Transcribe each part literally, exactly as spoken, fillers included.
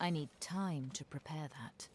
I need time to prepare that.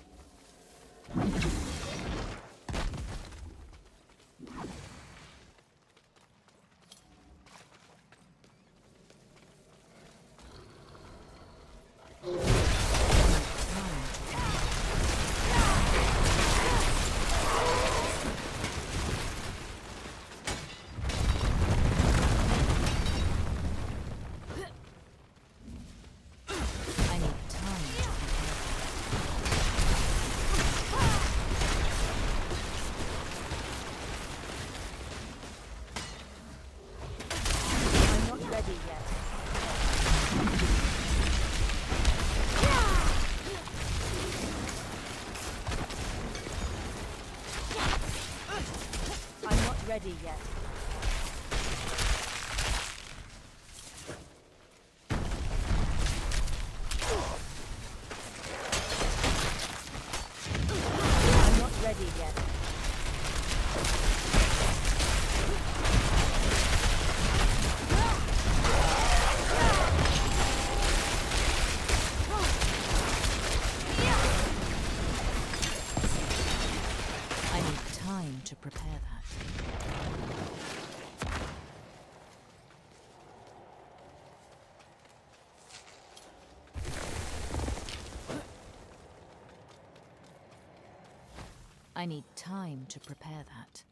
Ready yet. I'm not ready yet. I need time to prepare that. I need time to prepare that.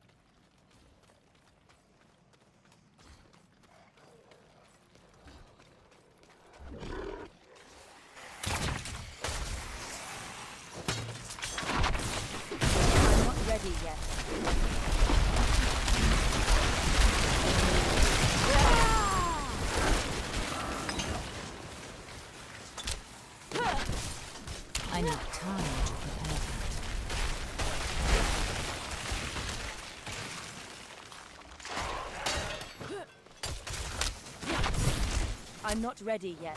I'm not ready yet. I need time to prepare that. I'm not ready yet.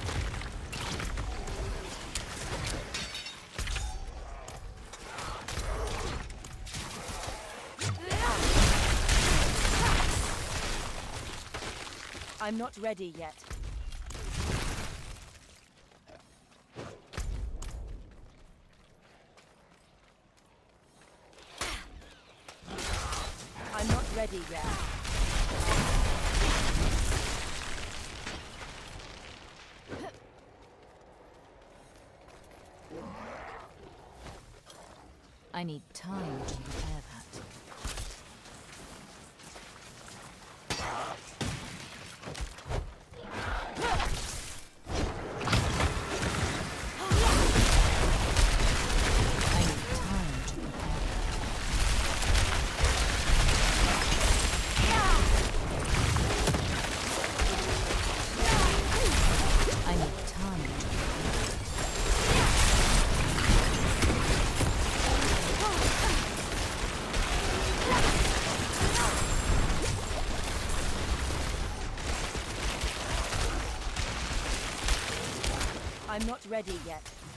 I'm not ready yet. I'm not ready yet. I need time to prepare that. I'm not ready yet.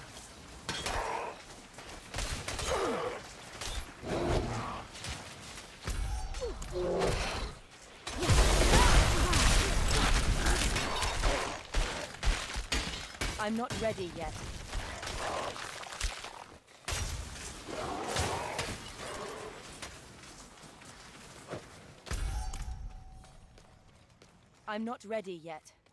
I'm not ready yet. I'm not ready yet.